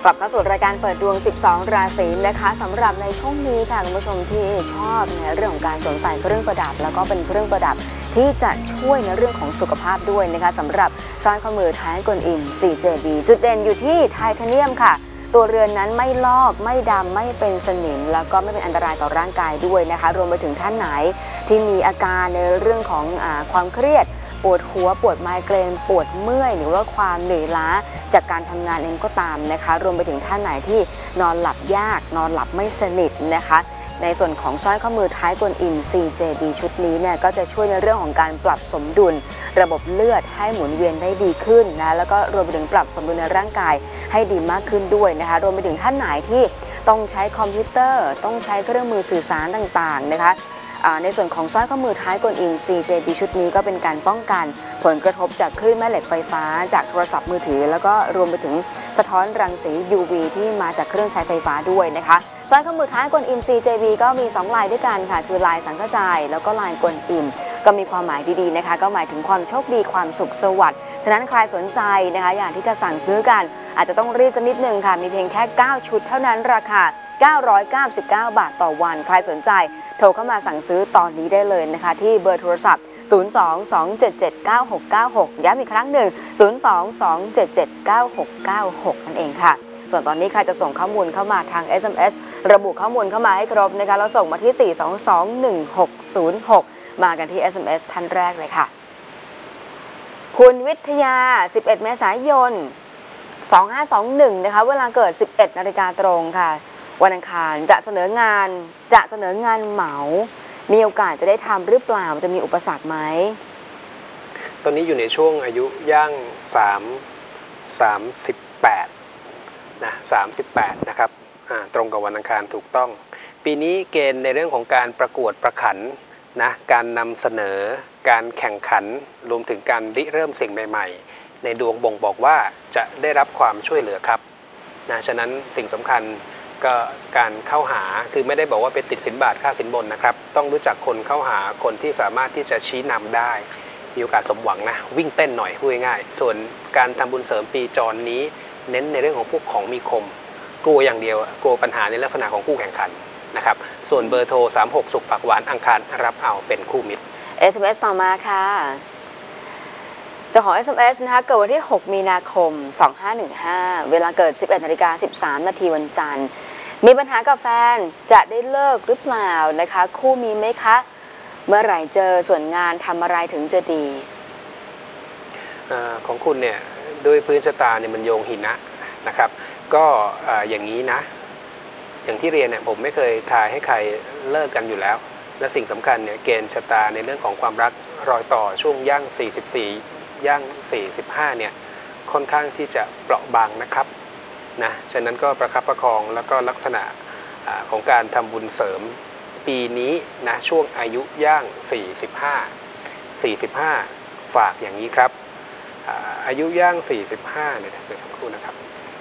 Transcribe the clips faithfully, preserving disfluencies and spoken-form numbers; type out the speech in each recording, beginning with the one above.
ลับเข้าสู่รายการเปิดดวงสิบสองราศีนะคะสำหรับในช่วงนี้ค่ะคุณผู้ชมที่ชอบในเรื่องของการสวมใส่เครื่องประดับแล้วก็เป็นเครื่องประดับที่จะช่วยในเรื่องของสุขภาพด้วยนะคะสำหรับสร้อยข้อมือแท้กวนอิม ซี เจ บี จุดเด่นอยู่ที่ไทเทเนียมค่ะตัวเรือนนั้นไม่ลอกไม่ดำไม่เป็นสนิมแล้วก็ไม่เป็นอันตรายต่อร่างกายด้วยนะคะรวมไปถึงท่านไหนที่มีอาการในเรื่องของอ่าความเครียดปวดหัวปวดไมเกรนปวดเมื่อยหรือว่าความเหนื่อยล้าจากการทำงานเองก็ตามนะคะรวมไปถึงท่านไหนที่นอนหลับยากนอนหลับไม่สนิทนะคะในส่วนของสร้อยข้อมือท้ายกวนอิม ซี เจ บี ชุดนี้เนี่ยก็จะช่วยในเรื่องของการปรับสมดุลระบบเลือดให้หมุนเวียนได้ดีขึ้นนะแล้วก็รวมไปถึงปรับสมดุลในร่างกายให้ดีมากขึ้นด้วยนะคะรวมไปถึงท่านไหนที่ต้องใช้คอมพิวเตอร์ต้องใช้เครื่องมือสื่อสารต่างๆนะคะในส่วนของสร้อยข้อมือท้ายกวนอิม ซี เจ บี ชุดนี้ก็เป็นการป้องกันผลกระทบจากคลื่นแม่เหล็กไฟฟ้าจากโทรศัพท์มือถือแล้วก็รวมไปถึงสะท้อนรังสี ยู วี ที่มาจากเครื่องใช้ไฟฟ้าด้วยนะคะสร้อยข้อมือท้ายกวนอิม ซี เจ บี ก็มีสองลายด้วยกันค่ะคือลายสังฆจายแล้วก็ลายกวนอิมก็มีความหมายดีๆนะคะก็หมายถึงความโชคดีความสุขสวัสดิ์ฉะนั้นใครสนใจนะคะอยากที่จะสั่งซื้อกันอาจจะต้องรีบสักนิดนึงค่ะมีเพียงแค่เก้าชุดเท่านั้นราคาเก้าร้อยเก้าสิบเก้าบาทต่อวันใครสนใจโทรเข้ามาสั่งซื้อตอนนี้ได้เลยนะคะที่เบอร์โทรศัพท์ศูนย์ สอง สอง เจ็ด เจ็ด เก้า หก เก้า หกย้ำอีกครั้งหนึ่งศูนย์ สอง สอง เจ็ด เจ็ด เก้า หก เก้า หกนั่นเองค่ะส่วนตอนนี้ใครจะส่งข้อมูลเข้ามาทาง เอส เอ็ม เอส ระบุข้อมูลเข้ามาให้ครบนะคะแล้วส่งมาที่สี่ สอง สอง หนึ่ง หก ศูนย์ หกมากันที่ เอส เอ็ม เอส ท่านแรกเลยค่ะคุณวิทยาสิบเอ็ดเมษายนสองห้าสองหนึ่งนะคะเวลาเกิด สิบเอ็ดนาฬิกาตรงค่ะวันอังคารจะเสนองานจะเสนองานเหมามีโอกาสจะได้ทำหรือเปล่าจะมีอุปสรรคไหมตอนนี้อยู่ในช่วงอายุย่างสาม สามสิบแปดนะสามสิบแปดนะครับตรงกับวันอังคารถูกต้องปีนี้เกณฑ์ในเรื่องของการประกวดประขันนะการนำเสนอการแข่งขันรวมถึงการริเริ่มสิ่งใหม่ๆในดวงบ่งบอกว่าจะได้รับความช่วยเหลือครับนะฉะนั้นสิ่งสำคัญก็การเข้าหาคือไม่ได้บอกว่าไปติดสินบาทค่าสินบนนะครับต้องรู้จักคนเข้าหาคนที่สามารถที่จะชี้นำได้มีโอกาสสมหวังนะวิ่งเต้นหน่อยพูดง่ายๆส่วนการทำบุญเสริมปีจรนี้เน้นในเรื่องของพวกของมีคมกลัวอย่างเดียวกลัวปัญหาในลักษณะของคู่แข่งขันนะครับส่วนเบอร์โทรสามหกสุขปากหวานอังคารรับเอาเป็นคู่มิตรเอส เอ็ม เอส ต่อมาค่ะเจ้าของ เอส เอ็ม เอส นะคะเกิดวันที่หกมีนาคมสองห้าหนึ่งห้าเวลาเกิด สิบเอ็ดนาฬิกาสิบสามนาทีวันจันทร์มีปัญหากับแฟนจะได้เลิกหรือเปล่านะคะคู่มีไหมคะเมื่อไหร่เจอส่วนงานทำอะไรถึงจะดีอของคุณเนี่ยด้วยพื้นชะตาเนี่ยมันโยงหินะนะครับก็อย่างนี้นะอย่างที่เรียนเนี่ยผมไม่เคยทายให้ใครเลิกกันอยู่แล้วและสิ่งสำคัญเนี่ยเกณฑ์ชะตาในเรื่องของความรักรอยต่อช่วงย่างสี่สิบสี่ย่างสี่สิบห้าเนี่ยค่อนข้างที่จะเปราะบางนะครับนะฉะนั้นก็ประคับประคองแล้วก็ลักษณะของการทำบุญเสริมปีนี้นะช่วงอายุย่างสี่สิบห้า สี่สิบห้าฝากอย่างนี้ครับอายุย่างสี่สิบห้าเนี่ยเดี๋ยวสักครู่นะครับ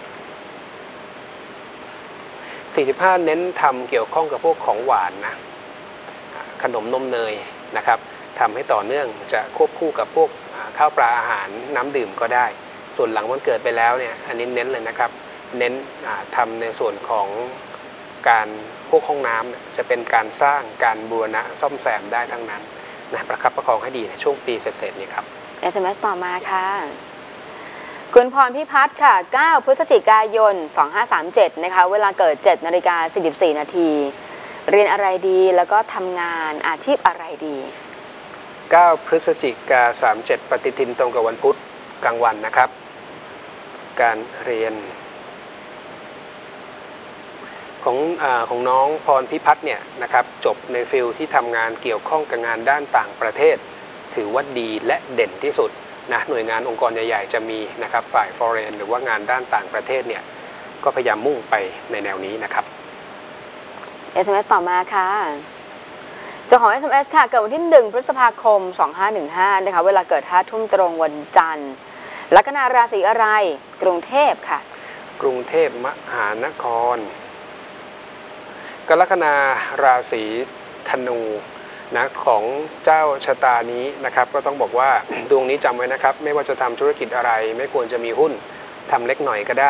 สี่สิบห้าเน้นทำเกี่ยวข้องกับพวกของหวานนะขนมนมเนยนะครับทำให้ต่อเนื่องจะควบคู่กับพวกข้าวปลาอาหารน้ำดื่มก็ได้ส่วนหลังวันเกิดไปแล้วเนี่ยอันนี้เน้นเลยนะครับเน้นทำในส่วนของการพวกห้องน้ำจะเป็นการสร้างการบูรณะซ่อมแซมได้ทั้งนั้นนะประคับประคองให้ดีในช่วงปีเศษๆนี้ครับเอส เอ็ม เอส ต่อมาค่ะคุณพรพิพัฒน์ค่ะเก้าพฤศจิกายนสองห้าสามเจ็ดนะคะเวลาเกิดเจ็ดนาฬิกาสี่สิบสี่นาทีเรียนอะไรดีแล้วก็ทำงานอาชีพอะไรดีเก้าพฤศจิกาสามสิบเจ็ดปฏิทินตรงกับวันพุธกลางวันนะครับการเรียนของอ่าของน้องพรพิพัฒน์เนี่ยนะครับจบในฟิลที่ทำงานเกี่ยวข้องกับงานด้านต่างประเทศถือว่าดีและเด่นที่สุดนะหน่วยงานองค์กรใหญ่ๆจะมีนะครับฝ่าย foreign หรือว่างานด้านต่างประเทศเนี่ยก็พยายามมุ่งไปในแนวนี้นะครับเอส เอ็ม เอส ต่อมาค่ะเจ้าของ เอส เอ็ม เอส ค่ะเกิดวันที่หนึ่งพฤษภาคมสองห้าหนึ่งห้านะคะเวลาเกิดห้าทุ่มตรงวันจันทร์ลัคนาราศีอะไรกรุงเทพค่ะกรุงเทพมหานครกลัคนาราศีธนูนะของเจ้าชะตานี้นะครับก็ต้องบอกว่าดวงนี้จำไว้นะครับไม่ว่าจะทำธุรกิจอะไรไม่ควรจะมีหุ้นทำเล็กหน่อยก็ได้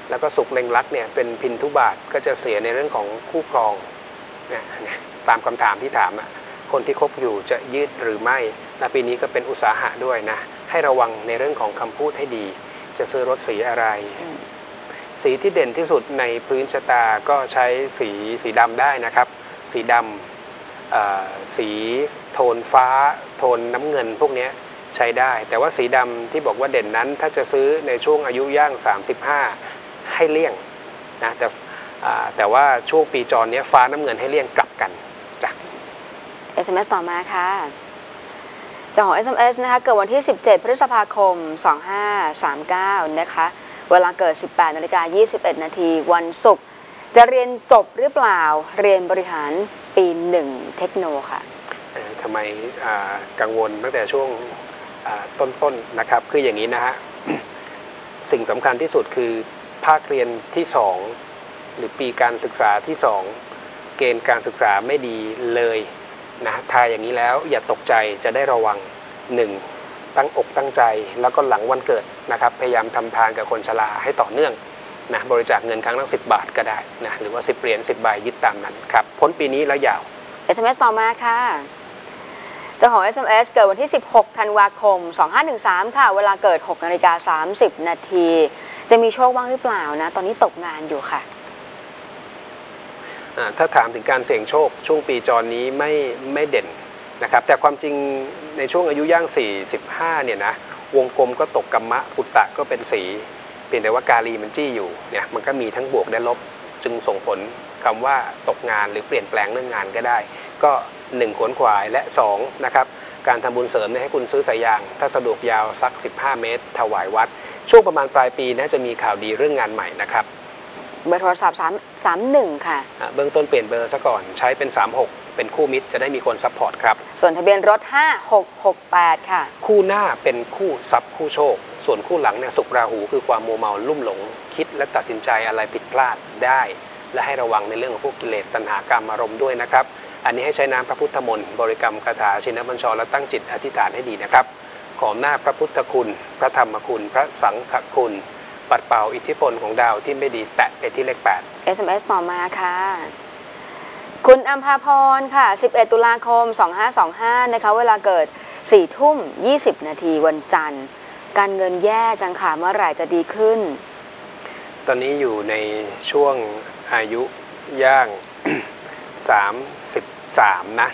แล้วก็สุขเล็งรักเนี่ยเป็นพินทุบาทก็จะเสียในเรื่องของคู่ครองเนี่ยตามคำถามที่ถามอะคนที่คบอยู่จะยืดหรือไม่และปีนี้ก็เป็นอุตสาหะด้วยนะให้ระวังในเรื่องของคำพูดให้ดีจะซื้อรถสีอะไรสีที่เด่นที่สุดในพื้นชะตาก็ใช้สีสีดำได้นะครับสีดำสีโทนฟ้าโทนน้ำเงินพวกนี้ใช้ได้แต่ว่าสีดำที่บอกว่าเด่นนั้นถ้าจะซื้อในช่วงอายุย่างสามสิบห้าให้เลี่ยงนะแต่แต่ว่าช่วงปีจรนี้ฟ้าน้ำเงินให้เลี่ยงกลับกันจ้ะเอส เอ็ม เอส ต่อมาค่ะเจ้าของ เอส เอ็ม เอส นะคะเกิดวันที่สิบเจ็ดพฤษภาคมสองห้าสามเก้านะคะเวลาเกิดสิบแปดนาฬิกายี่สิบเอ็ดนาทีวันศุกร์จะเรียนจบหรือเปล่าเรียนบริหารปีหนึ่งเทคโนค่ะทำไมกังวลตั้งแต่ช่วงต้นๆนะครับคืออย่างนี้นะฮะ สิ่งสำคัญที่สุดคือภาคเรียนที่สองหรือปีการศึกษาที่สองเกณฑ์การศึกษาไม่ดีเลยนะทายอย่างนี้แล้วอย่าตกใจจะได้ระวังหนึ่งตั้งอกตั้งใจแล้วก็หลังวันเกิดนะครับพยายามทำทานกับคนชราให้ต่อเนื่องนะบริจาคเงินครั้งละสิบบาทก็ได้นะหรือว่าสิบเหรียญสิบใบยึดตามนั้นครับพ้นปีนี้แล้วยาวเอส เอ็ม เอส ต่อมาค่ะเจ้าของ เอส เอ็ม เอส เกิดวันที่สิบหกธันวาคมสองห้าหนึ่งสามค่ะเวลาเกิดหกนาฬิกาสามสิบนาทีจะมีโชคบ้างหรือเปล่านะตอนนี้ตกงานอยู่ค่ะถ้าถามถึงการเสี่ยงโชคช่วงปีจรนี้ไม่ไม่เด่นนะครับแต่ความจริงในช่วงอายุย่างสี่สิบห้าเนี่ยนะวงกลมก็ตกกัมมะปุตตะก็เป็นสีเพียงแต่ว่ากาลีมันจี้อยู่เนี่ยมันก็มีทั้งบวกและลบจึงส่งผลคำว่าตกงานหรือเปลี่ยนแปลงเรื่องงานก็ได้ก็หนึ่งขวนขวายและสองนะครับการทำบุญเสริมให้คุณซื้อสายยางถ้าสะดวกยาวสักสิบห้าเมตรถวายวัดช่วงประมาณปลายปีน่าจะมีข่าวดีเรื่องงานใหม่นะครับเบอร์โทรศัพท์สามสามหนึ่งค่ะเบื้องต้นเปลี่ยนเบอร์ซะก่อนใช้เป็นสามหกเป็นคู่มิตรจะได้มีคนซัพพอร์ตครับส่วนทะเบียนรถห้าหกหกแปดค่ะคู่หน้าเป็นคู่ทรัพย์คู่โชคส่วนคู่หลังเนี่ยสุขราหูคือความมัวเมาลุ่มหลงคิดและตัดสินใจอะไรผิดพลาดได้และให้ระวังในเรื่องของพวกกิเลสตัณหากรรมอารมณ์ด้วยนะครับอันนี้ให้ใช้น้ำพระพุทธมนต์บริกรรมคาถาชินบัญชรและตั้งจิตอธิษฐานให้ดีนะครับขอหน้าพระพุทธคุณพระธรรมคุณพระสังฆคุณปัดเป่าอิทธิพลของดาวที่ไม่ดีแตะไปที่เลขแปดเอส เอ็ม เอส ต่อมาค่ะคุณอัมพาพรค่ะสิบเอ็ดตุลาคมสองห้าสองห้านะคะเวลาเกิดสี่ทุ่มยี่สิบนาทีวันจันทร์การเงินแย่จังค่ะเมื่อไหร่จะดีขึ้นตอนนี้อยู่ในช่วงอายุย่างสามสิบสามนะ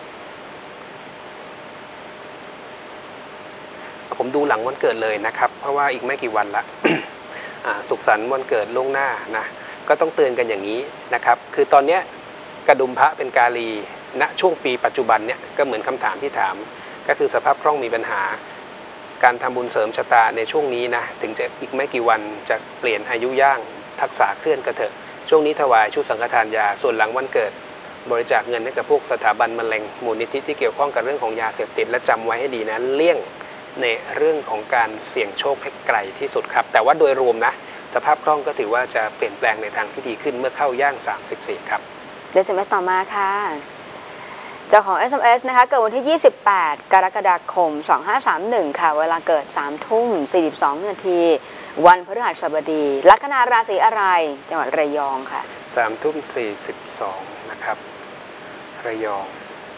ผมดูหลังวันเกิดเลยนะครับเพราะว่าอีกไม่กี่วันละ สุขสันต์วันเกิดล่วงหน้านะก็ต้องเตือนกันอย่างนี้นะครับคือตอนนี้กระดุมพระเป็นกาลีณช่วงปีปัจจุบันเนี่ยก็เหมือนคำถามที่ถามก็คือสภาพคล่องมีปัญหาการทำบุญเสริมชะตาในช่วงนี้นะถึงจะอีกไม่กี่วันจะเปลี่ยนอายุย่างทักษะเคลื่อนกระเถอะช่วงนี้ถวายชุดสังฆทานยาส่วนหลังวันเกิดบริจาคเงินให้กับพวกสถาบันมะเร็งมูลนิธิที่เกี่ยวข้องกับเรื่องของยาเสพติดและจำไว้ให้ดีนะเลี่ยงในเรื่องของการเสี่ยงโชคให้ไกลที่สุดครับแต่ว่าโดยรวมนะสภาพคล่องก็ถือว่าจะเปลี่ยนแปลงในทางที่ดีขึ้นเมื่อเข้าย่างสามสิบสี่ครับเอส เอ็ม เอส ต่อมาค่ะเจ้าของ เอส เอ็ม เอส นะคะเกิดวันที่ยี่สิบแปดกรกฎาคมสองห้าสามหนึ่งค่ะเวลาเกิดสามทุ่มสี่สิบสองนาทีวันพฤหัสบดีลัคนาราศีอะไรจังหวัดระยองค่ะสามทุ่มสี่สิบสองนะครับระยอง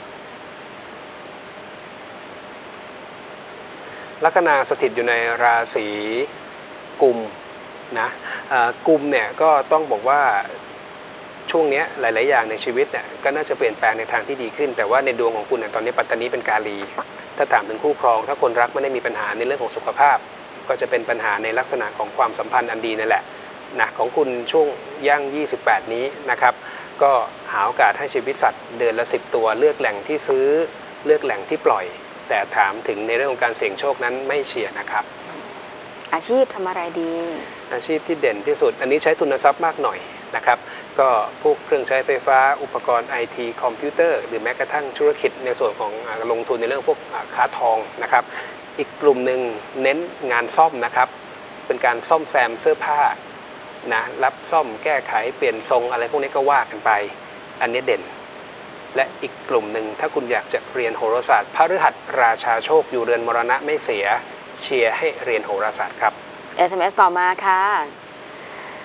ลัคนาสถิตอยู่ในราศีกุมนะกุมเนี่ยก็ต้องบอกว่าช่วงนี้หลายๆอย่างในชีวิตเนี่ยก็น่าจะเปลี่ยนแปลงในทางที่ดีขึ้นแต่ว่าในดวงของคุณเนี่ยตอนนี้ปัตตานีเป็นกาลีถ้าถามถึงคู่ครองถ้าคนรักไม่ได้มีปัญหาในเรื่องของสุขภาพก็จะเป็นปัญหาในลักษณะของความสัมพันธ์อันดีนั่นแหละนะของคุณช่วงย่างยี่สิบแปดนี้นะครับก็หาโอกาสให้ชีวิตสัตว์เดือนละสิบตัวเลือกแหล่งที่ซื้อเลือกแหล่งที่ปล่อยแต่ถามถึงในเรื่องของการเสี่ยงโชคนั้นไม่เชียร์นะครับอาชีพทำอะไรดีอาชีพที่เด่นที่สุดอันนี้ใช้ทุนทรัพย์มากหน่อยนะครับก็พวกเครื่องใช้ไฟฟ้าอุปกรณ์ไอทีคอมพิวเตอร์หรือแม้กระทั่งธุรกิจในส่วนของลงทุนในเรื่องพวกค้าทองนะครับอีกกลุ่มหนึ่งเน้นงานซ่อมนะครับเป็นการซ่อมแซมเสื้อผ้านะรับซ่อมแก้ไขเปลี่ยนทรงอะไรพวกนี้ก็ว่ากันไปอันนี้เด่นและอีกกลุ่มหนึ่งถ้าคุณอยากจะเรียนโหราศาสตร์พฤหัสราชาโชคอยู่เรือนมรณะไม่เสียเชียร์ให้เรียนโหราศาสตร์ครับเอส เอ็ม เอส ต่อมาค่ะ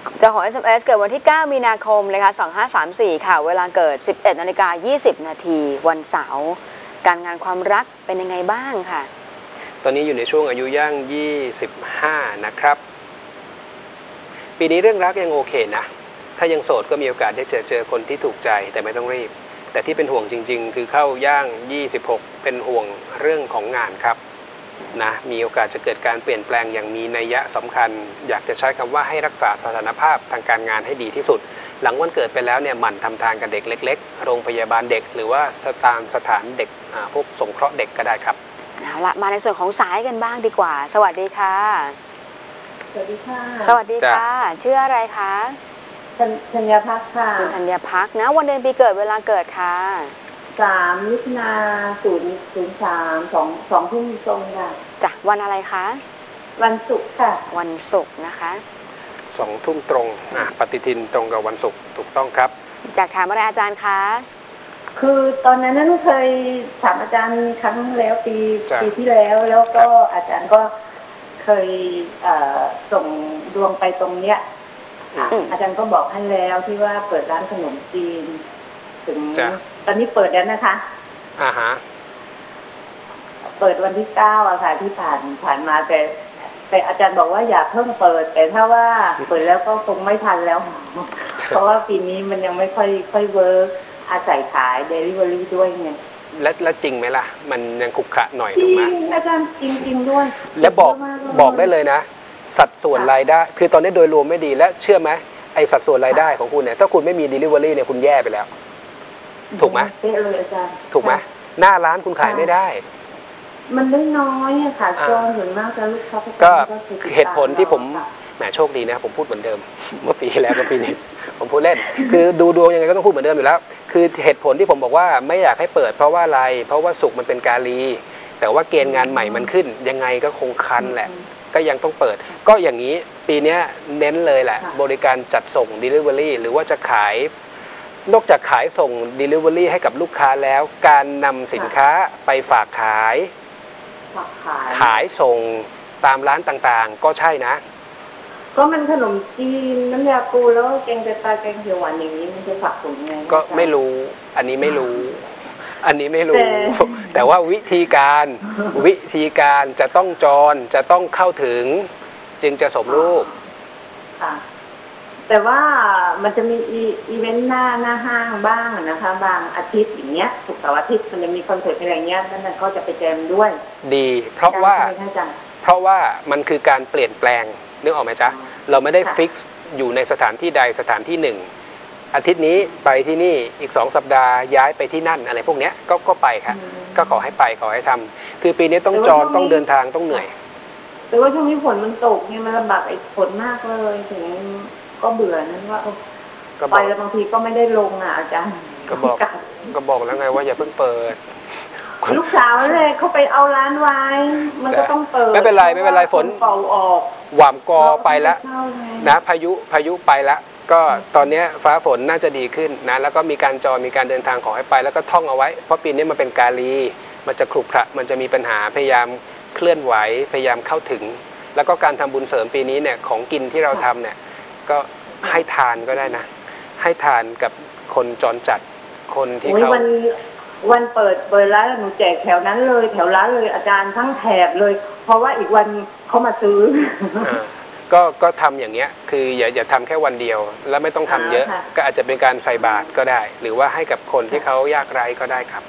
เจ้าของ เอส เอ็ม เอส เกิดวันที่ เก้า มีนาคมเลยค่ะ สองห้าสามสี่ ค่ะ เวลาเกิด สิบเอ็ดนาฬิกายี่สิบ นาที วันเสาร์ การงานความรักเป็นยังไงบ้างค่ะตอนนี้อยู่ในช่วงอายุย่าง ยี่สิบห้า นะครับ ปีนี้เรื่องรักยังโอเคนะ ถ้ายังโสดก็มีโอกาสได้เจอเจอคนที่ถูกใจแต่ไม่ต้องรีบ แต่ที่เป็นห่วงจริงๆ คือเข้าย่าง ยี่สิบหก เป็นห่วงเรื่องของงานครับนะ มีโอกาสจะเกิดการเปลี่ยนแปลงอย่างมีนัยยะสำคัญ อยากจะใช้คำว่าให้รักษาสถานภาพทางการงานให้ดีที่สุด หลังวันเกิดไปแล้วเนี่ยหมั่นทำทานกับเด็กเล็กๆ โรงพยาบาลเด็กหรือว่าสถานสถานเด็กพวกสงเคราะห์เด็กก็ได้ครับเอาละมาในส่วนของสายกันบ้างดีกว่าสวัสดีค่ะสวัสดีค่ะสวัสดีค่ะชื่ออะไรคะธัญพักค่ะคุณธัญพักนะวันเดือนปีเกิดเวลาเกิดค่ะสามมิถุนาศูนย์ศูนย์สามสองสองทุ่มตรงค่ะจ้ะวันอะไรคะวันศุกร์ค่ะวันศุกร์นะคะสองทุ่มตรงอ่ะปฏิทินตรงกับวันศุกร์ถูกต้องครับจากถามอะไรอาจารย์คะคือตอนนั้นนั้นเคยถามอาจารย์ครั้งแล้วปีปีที่แล้วแล้วก็อาจารย์ก็เคยส่งดวงไปตรงเนี้ยอาจารย์ก็บอกให้แล้วที่ว่าเปิดร้านขนมจีนถึงตอนนี้เปิดแล้วนะคะอ่าฮะเปิดวันที่เก้าอะค่ะที่ผ่านผ่านมาแต่แต่อาจารย์บอกว่าอย่าเพิ่งเปิดแต่ถ้าว่าเปิดแล้วก็คงไม่ทันแล้วเพราะว่าปีนี้มันยังไม่ค่อยค่อยเวิร์กอาศัยขายเดลิเวอรี่ด้วยไงแล้วแล้วจริงไหมล่ะมันยังขุกขะหน่อยถูกไหมอาจารย์จริงจริงด้วยแล้วบอกบอกได้เลยนะสัดส่วนรายได้คือตอนนี้โดยรวมไม่ดีและเชื่อไหมไอสัดส่วนรายได้ของคุณเนี่ยถ้าคุณไม่มี delivery เนี่ยคุณแย่ไปแล้วถูกไหมถูกไหมหน้าร้านคุณขายไม่ได้มันได้น้อยอะค่ะจองถึงมากจะลูกค้าก็เหตุผลที่ผมแหมโชคดีนะผมพูดเหมือนเดิมเมื่อปีแล้วก็ปีนี้ผมพูดเล่นคือดูดวงยังไงก็ต้องพูดเหมือนเดิมอยู่แล้วคือเหตุผลที่ผมบอกว่าไม่อยากให้เปิดเพราะว่าอะไรเพราะว่าศุกร์มันเป็นกาลีแต่ว่าเกณฑ์งานใหม่มันขึ้นยังไงก็คงคันแหละก็ยังต้องเปิดก็อย่างนี้ปีนี้เน้นเลยแหละบริการจัดส่ง delivery หรือว่าจะขายนอกจากขายส่ง delivery ให้กับลูกค้าแล้วการนำสินค้าไปฝากขายขายส่งตามร้านต่างๆก็ใช่นะก็มันขนมจีนน้ำยาปูแล้วแกงไตปลาแกงเขียวหวานอย่างนี้มันจะฝากส่งไงก็ไม่รู้อันนี้ไม่รู้อันนี้ไม่รู้แต่ว่าวิธีการวิธีการจะต้องจรจะต้องเข้าถึงจึงจะสมรูปแต่ว่ามันจะมีอีเวนต์หน้าหน้าห้างบ้างนะคะบางอาทิตย์อย่างเงี้ยศุกร์เสาร์อาทิตย์มันจะมีคอนเสิร์ตอะไรเงี้ยนั่นก็จะไปแจมด้วยดีเพราะว่าเพราะว่ามันคือการเปลี่ยนแปลงนึกออกไหมจ๊ะเราไม่ได้ฟิกซ์อยู่ในสถานที่ใดสถานที่หนึ่งอาทิตย์นี้ไปที่นี่อีกสองสัปดาห์ย้ายไปที่นั่นอะไรพวกเนี้ยก็ก็ไปค่ะก็ขอให้ไปขอให้ทำคือปีนี้ต้องจรต้องเดินทางต้องเหนื่อยแต่ว่าช่วงนี้ฝนมันตกเนี่ยมันลำบากไอ้ฝนมากเลยถึงก็เบื่อนั้นว่าไปแล้วบางทีก็ไม่ได้ลงอ่ะอาจารย์ก็บอกก็บอกแล้วไงว่าอย่าเพิ่งเปิดลูกสาวเลยเขาไปเอาร้านไว้มันก็ต้องเปิดไม่เป็นไรไม่เป็นไรฝนเป่าออกหว่ามกอไปแล้วนะพายุพายุไปแล้วก็ตอนนี้ฟ้าฝนน่าจะดีขึ้นนะแล้วก็มีการจอมีการเดินทางขอให้ไปแล้วก็ท่องเอาไว้เพราะปีนี้มันเป็นกาลีมันจะขรุขระมันจะมีปัญหาพยายามเคลื่อนไหวพยายามเข้าถึงแล้วก็การทำบุญเสริมปีนี้เนี่ยของกินที่เราทำเนี่ยก็ให้ทานก็ได้นะให้ทานกับคนจรจัดคนที่เขาวันวันเปิดเปิดร้านหนูแจกแถวนั้นเลยแถวร้านเลยอาจารย์ทั้งแถบเลยเพราะว่าอีกวันเขามาซื้อก็ก็ทำอย่างเงี้ยคืออย่าอย่าทำแค่วันเดียวแล้วไม่ต้องทำเยอะก็อาจจะเป็นการใส่บาตรก็ได้หรือว่าให้กับคนที่เขายากไร้ก็ได้ครับ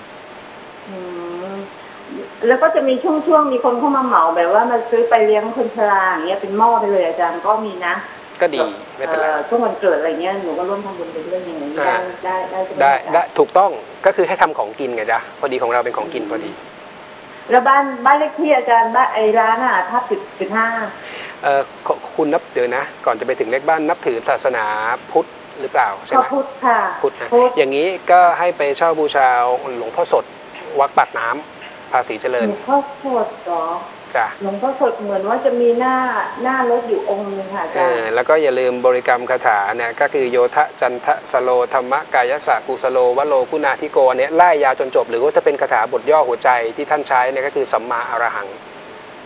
แล้วก็จะมีช่วงๆมีคนเข้ามาเหมาแบบว่ามาซื้อไปเลี้ยงคนชราอย่างเงี้ยเป็นหม้อไปเลยอาจารย์ก็มีนะก็ดีไม่เป็นไรช่วงวันเกิดอะไรเงี้ยหนูก็ร่วมทำบุญไปเรื่องอย่างนี้ได้ได้ได้ได้ถูกต้องก็คือให้ทำของกินไงจ๊ะพอดีของเราเป็นของกินพอดีแล้วบ้านบ้านเลขที่อาจารย์บ้านไอ้ร้านอ่ะทับสิบสิบห้าเอ่อคุณนับเดี๋ยวนะก่อนจะไปถึงเลขบ้านนับถือศาสนาพุทธหรือเปล่าใช่ไหมพุทธค่ะพุทธนะอย่างนี้ก็ให้ไปเช่าบูชาหลวงพ่อสดวัดปากน้ำภาษีเจริญหลวงพ่อสดเหรอจ้ะหลวงพ่อสดเหมือนว่าจะมีหน้าหน้ารถอยู่องค์นึงค่ะอาจารย์แล้วก็อย่าลืมบริกรรมคาถาเนี่ยก็คือโยทะจันทะสโลธรรมกายสะกุสโลวโลกุณาธิโกเนี่ยไล่ยาวจนจบหรือว่าจะเป็นคาถาบทย่อหัวใจที่ท่านใช้เนี่ยก็คือสัมมาอรหัง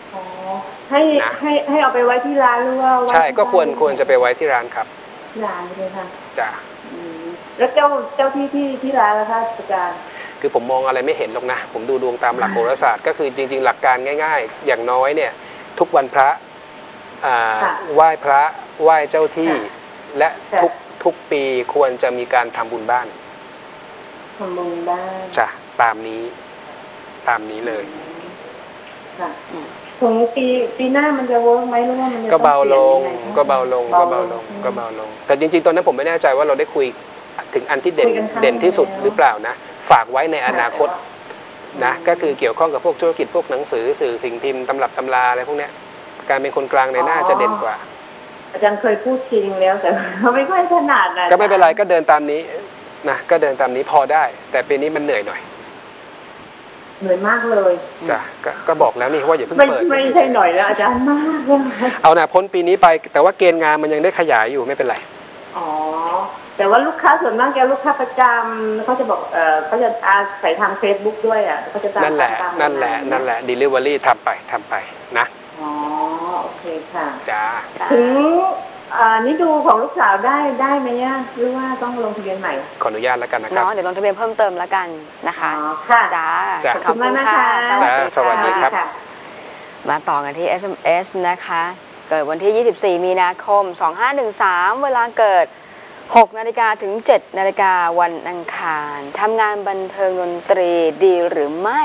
อ๋อให้ให้ให้เอาไปไว้ที่ร้านหรือว่าใช่ก็ควรควรจะไปไว้ที่ร้านครับที่ร้านเลยค่ะจ้ะแล้วเจ้าเจ้าที่ที่ที่ร้านล่ะคะอาจารย์คือผมมองอะไรไม่เห็นหรอกนะผมดูดวงตามหลักโหราศาสตร์ก็คือจริงๆหลักการง่ายๆอย่างน้อยเนี่ยทุกวันพระไหว้พระไหว้เจ้าที่และทุกทุกปีควรจะมีการทำบุญบ้านทำบุญบ้านจ้ะตามนี้ตามนี้เลยค่ะถึงปีปีหน้ามันจะเวิร์กไหมหรือว่ามันก็เบาลงก็เบาลงก็เบาลงก็เบาลงแต่จริงๆตอนนั้นผมไม่แน่ใจว่าเราได้คุยถึงอันที่เด่นเด่นที่สุดหรือเปล่านะฝากไว้ในอนาคตนะก็คือเกี่ยวข้องกับพวกธุรกิจพวกหนังสือสื่อสิ่งพิมพ์ตำรับตำราอะไรพวกนี้การเป็นคนกลางในหน้าจะเด่นกว่าอาจารย์เคยพูดทีนึงแล้วแต่เขาไม่ค่อยถนัดนะก็ไม่เป็นไรก็เดินตามนี้นะก็เดินตามนี้พอได้แต่ปีนี้มันเหนื่อยหน่อยเหนื่อยมากเลยจ้ะก็บอกแล้วนี่ว่าอย่าเพิ่งเปิดไม่ใช่หน่อยแล้วอาจารย์มากเลยเอานะพ้นปีนี้ไปแต่ว่าเกณฑ์งานมันยังได้ขยายอยู่ไม่เป็นไรอ๋อแต่ว่าลูกค้าส่วนมากแกลูกค้าประจำเขาจะบอกเออเขาจะอาศัยทางเฟซบุ๊กด้วยอ่ะเขาจะตามนั่นแหละนั่นแหละนั่นแหละ delivery ทำไปทำไปนะอ๋อโอเคค่ะจ้าถึงอ่านี่ดูของลูกสาวได้ได้ไหมเนี่ยหรือว่าต้องลงทะเบียนใหม่ขออนุญาตแล้วกันนะครับเนาะเดี๋ยวลงทะเบียนเพิ่มเติมแล้วกันนะคะอ๋อค่ะจ้าขอบคุณมากนะคะสวัสดีครับมาต่อกันที่ เอส เอ็ม เอส นะคะเกิดวันที่ยี่สิบสี่มีนาคมสองห้าหนึ่งสามเวลาเกิดหกนาฬิกาถึงเจ็ดนาฬิกาวันอังคารทำงานบันเทิงดนตรีดีหรือไม่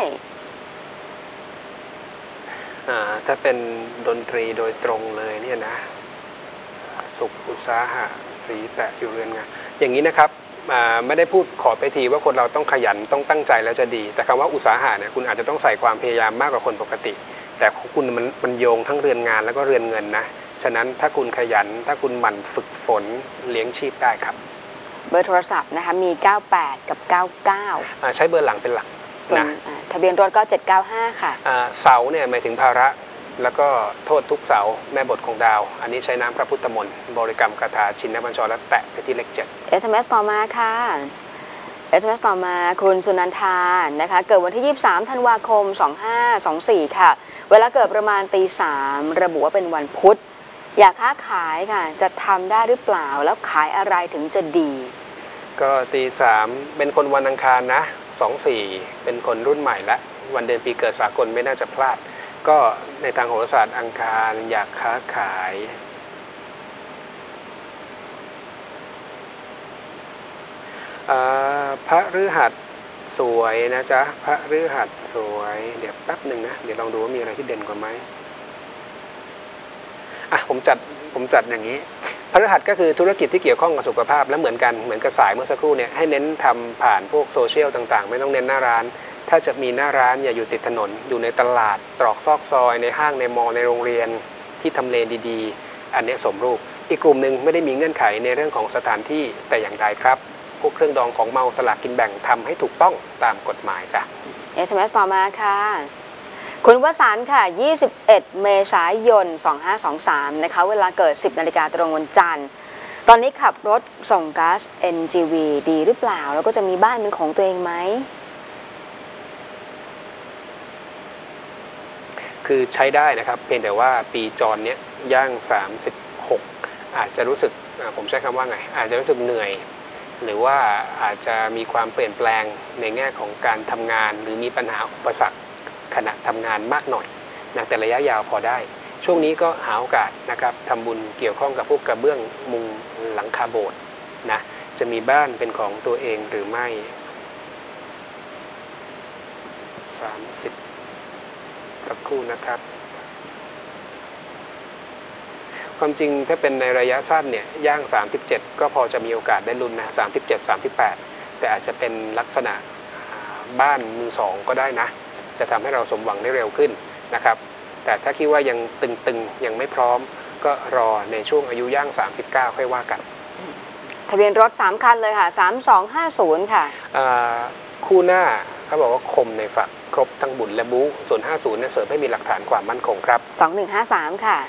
ถ้าเป็นดนตรีโดยตรงเลยเนี่ยนะสุขอุตสาหะสีแตะอยู่เรือนงานอย่างนี้นะครับไม่ได้พูดขอไปทีว่าคนเราต้องขยันต้องตั้งใจแล้วจะดีแต่คำว่าอุตสาหะเนี่ยคุณอาจจะต้องใส่ความพยายามมากกว่าคนปกติแต่ของคุณมันมันโยงทั้งเรือนงานแล้วก็เรือนเงินนะฉะนั้นถ้าคุณขยันถ้าคุณหมั่นฝึกฝนเลี้ยงชีพได้ครับเบอร์โทรศัพท์นะคะมีเก้าแปดกับเก้าเก้าใช้เบอร์หลังเป็นหลักนะทะเบียนรถก็เจ็ดเก้าห้าค่ะเสาเนี่ยหมายถึงภาระแล้วก็โทษทุกเสาแม่บทของดาวอันนี้ใช้น้ำพระพุทธมนต์บริกรรมคาถาชินบัญชรและแตะไปที่เลขเจ็ดเอส เอ็ม เอส ต่อมาค่ะ เอส เอ็ม เอส ต่อมาคุณสุนันทานะคะเกิดวันที่ยี่สิบสามธันวาคมสองห้าสองสี่ค่ะเวลาเกิดประมาณตีสามระบุว่าเป็นวันพุธอยากค้าขายค่ะจะทำได้หรือเปล่าแล้วขายอะไรถึงจะดีก็ตีสามเป็นคนวันอังคารนะสองสี่เป็นคนรุ่นใหม่และวันเดือนปีเกิดสากลไม่น่าจะพลาดก็ในทางโหราศาสตร์อังคารอยากค้าขายพระฤหัสสวยนะจ๊ะพระฤหัสสวยเดี๋ยวแป๊บหนึ่งนะเดี๋ยวลองดูว่ามีอะไรที่เด่นกว่าไหมอ่ะผมจัดผมจัดอย่างนี้พฤหัสก็คือธุรกิจที่เกี่ยวข้องกับสุขภาพและเหมือนกันเหมือนกับสายเมื่อสักครู่เนี่ยให้เน้นทำผ่านพวกโซเชียลต่างๆไม่ต้องเน้นหน้าร้านถ้าจะมีหน้าร้านอย่าอยู่ติดถนนอยู่ในตลาดตรอกซอกซอยในห้างในมอในโรงเรียนที่ทำเลดีๆอันนี้สมรูปอีกกลุ่มหนึ่งไม่ได้มีเงื่อนไขในเรื่องของสถานที่แต่อย่างใดครับพวกเครื่องดองของเมาสลากกินแบ่งทำให้ถูกต้องตามกฎหมายจ้ะเอส เอ็ม เอส ต่อมาค่ะคุณวสันต์ค่ะยี่สิบเอ็ดเมษายนสองห้าสองสามนะคะเวลาเกิดสิบนาฬิกาตรงวันจันทร์ตอนนี้ขับรถส่งก๊าซ เอ็น จี วี ดีหรือเปล่าแล้วก็จะมีบ้านเป็นของตัวเองไหมคือใช้ได้นะครับเพียงแต่ว่าปีจรเนี้ยย่างสามสิบหกอาจจะรู้สึกผมใช้คำว่าไงอาจจะรู้สึกเหนื่อยหรือว่าอาจจะมีความเปลี่ยนแปลงในแง่ของการทำงานหรือมีปัญหาอุปสรรคขณะทำงานมากหน่อยนะแต่ระยะยาวพอได้ช่วงนี้ก็หาโอกาสนะครับทำบุญเกี่ยวข้องกับพวกกระเบื้องมุงหลังคาโบสถ์นะจะมีบ้านเป็นของตัวเองหรือไม่สามสิบสักครู่นะครับความจริงถ้าเป็นในระยะสั้นเนี่ยย่างสามสิบเจ็ดก็พอจะมีโอกาสได้ลุ้นนะสามสิบเจ็ด สามสิบแปดแต่อาจจะเป็นลักษณะบ้านมือสองก็ได้นะจะทำให้เราสมหวังได้เร็วขึ้นนะครับแต่ถ้าคิดว่ายังตึงๆยังไม่พร้อมก็รอในช่วงอายุย่างสามสิบเก้าค่อยว่ากันทะเบียนรถสามคันเลยค่ะสามสองห้าศูนย์ค่ะคู่หน้าเขาบอกว่าคมในฝักครบทั้งบุญและบู๊ส่วนห้าสิบเนี่ยเสริมให้มีหลักฐานความมั่นคงครับสองหนึ่งห้าสามค่ะ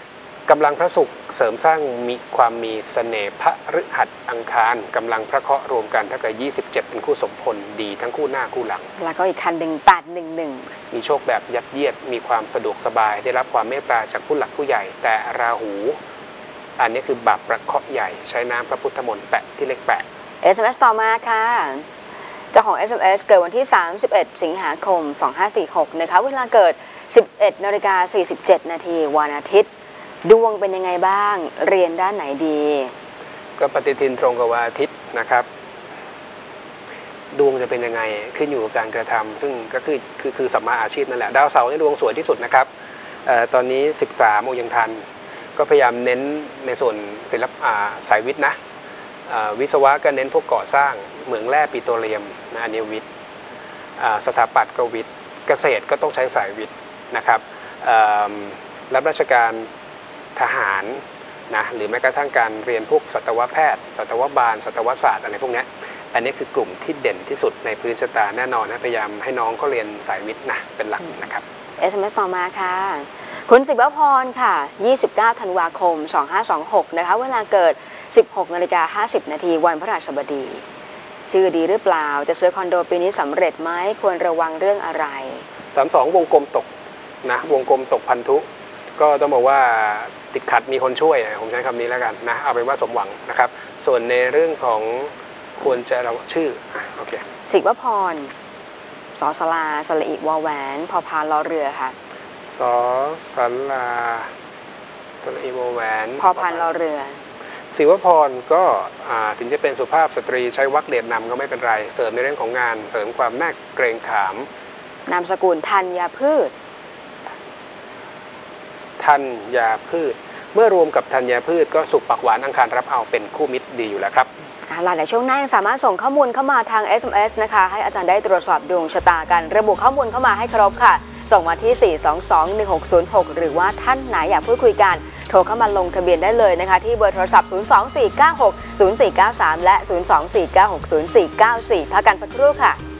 กำลังพระศุกร์เสริมสร้างมีความมีเสน่ห์พระฤหัสอังคารกำลังพระเคราะห์รวมกันถ้าเกิดยี่สิบเจ็ดเป็นคู่สมพลดีทั้งคู่หน้าคู่หลังแล้วก็อีกคันหนึ่งแปดหนึ่งหนึ่งมีโชคแบบยัดเยียดมีความสะดวกสบายได้รับความเมตตาจากผู้หลักผู้ใหญ่แต่ราหูอันนี้คือบาปประเคราะห์ใหญ่ใช้น้ำพระพุทธมนต์แปะที่เลขแปดเอส เอ็ม เอส ต่อมาค่ะเจ้าของ เอส เอ็ม เอส เกิดวันที่สามสิบเอ็ดสิงหาคมสองห้าสี่หกนะคะเวลาเกิดสิบเอ็ดนาฬิกาสี่สิบเจ็ดนาทีวันอาทิตย์ดวงเป็นยังไงบ้างเรียนด้านไหนดีก็ปฏิทินตรงกับวันอาทิตย์นะครับดวงจะเป็นยังไงขึ้นอยู่กับการกระทำซึ่งก็คือคือคือสัมมาอาชีพนั่นแหละดาวเสาร์นี่ดวงสวยที่สุดนะครับเอ่อตอนนี้สิบสามโมงยังทันก็พยายามเน้นในส่วนศิลปะสายวิทย์นะวิศวะก็เน้นพวกก่อสร้างเหมืองแร่ปิโตรเลียมนะอันนี้วิทย์สถาปัตย์ก็วิทย์เกษตรก็ต้องใช้สายวิทย์นะครับรับราชการทหารนะหรือแม้กระทั่งการเรียนพวกสัตวแพทย์สัตวบาลสัตวศาสตร์อะไรพวกนี้อันนี้คือกลุ่มที่เด่นที่สุดในพื้นชะตาแน่นอนนะพยายามให้น้องเขาเรียนสายวิทย์นะเป็นหลักนะครับเอส เอ็ม เอส ต่อมาค่ะคุณศิวพรค่ะยี่สิบเก้าธันวาคมสองห้าสองหกนะคะเวลาเกิดสิบหกนาฬิกาห้าสิบนาทีวันพฤหัสบดีชื่อดีหรือเปล่าจะซื้อคอนโดปีนี้สำเร็จไหมควรระวังเรื่องอะไรสามสองวงกลมตกนะวงกลมตกพันธุก็ต้องบอกว่าติดขัดมีคนช่วยผมใช้คำนี้แล้วกันนะเอาเป็นว่าสมหวังนะครับส่วนในเรื่องของควรจะเราชื่อโอเคศิวพรสอสลาสระอิวอแหวนพอพานรอเรือค่ะสอสลาสระอิวอแหวนพอพานรอเรือศิวพรก็ถึงจะเป็นสุภาพสตรีใช้วรรคเด่นนำก็ไม่เป็นไรเสริมในเรื่องของงานเสริมความน่าเกรงขามนามสกุลธัญพืชธัญพืชเมื่อรวมกับธัญพืชก็สุขปักหวานอังคารรับเอาเป็นคู่มิตรดีอยู่แล้วครับหลังในช่วงหน้ายังสามารถส่งข้อมูลเข้ามาทาง เอส เอ็ม เอส นะคะให้อาจารย์ได้ตรวจสอบดวงชะตากันระบุข้อมูลเข้ามาให้ครบค่ะส่งมาที่สี่ สอง สอง หนึ่ง หก ศูนย์ หกหรือว่าท่านไหนอยากพูดคุยกันโทรเข้ามาลงทะเบียนได้เลยนะคะที่เบอร์โทรศัพท์ศูนย์ สอง สี่ เก้า หก ศูนย์ สี่ เก้า สามและศูนย์ สอง สี่ เก้า หก ศูนย์ สี่ เก้า สี่พักกันสักครู่ค่ะ